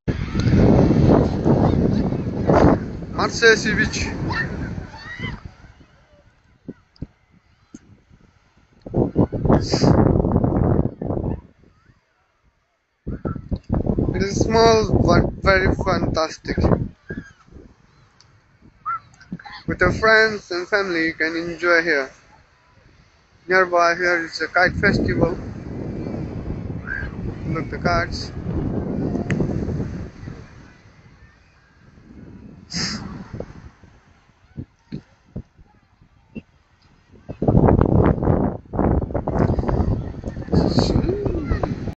Marseille Beach. It is small but very fantastic. With your friends and family, you can enjoy here. Nearby here is a kite festival. Look the kites.